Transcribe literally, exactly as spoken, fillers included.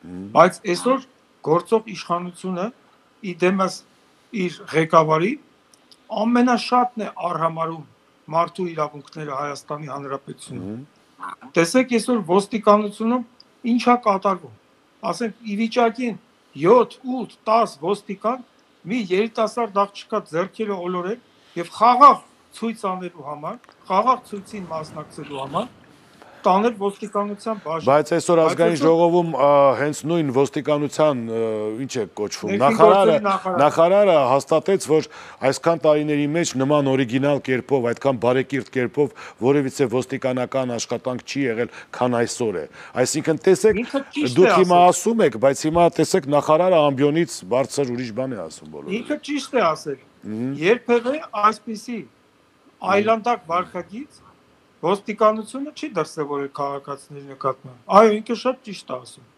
Բայց այսօր գործող իշխանությունը իդեմս իր ղեկավարի ամենաշատն է արհամարում մարդու իրավունքները Հայաստանի Հանրապետությունում։ Տեսեք այսօր ոստիկանությունում ինչա կատարվում։ Ասենք ի վիճակի են յոթ, ութ, տաս ոստիկան մի երիտասարդ աղջկա ձեռքերը օլորել եւ խաղաղ ցույց անելու համար, խաղաղ ցույցին մասնակցելու համար տանել ոստիկանության բաժին։ Բայց այսօր ազգային ժողովում հենց նույն ոստիկանության ինչ է կոչվում, նախարարը նախարարը հաստատեց, որ այսքան տարիների մեջ նման օրիգինալ կերպով, այդքան բարեկիրթ կերպով որևիցե ոստիկանական աշխատանք չի եղել, քան այսօր է։ Այսինքն տեսեք, դուք հիմա ասում եք, բայց հիմա տեսեք նախարարը ամբիոնից բարձր ուրիշ բան է ասում բոլորը։ Ինքը ճիշտ է ասել։ Երբևէ այսպիսի այլանդակ վարքագիծ ոստիկանությունը չի դրսևորել քաղաքացիների նկատմամբ։ Այո, ինքը շատ ճիշտ է ասում։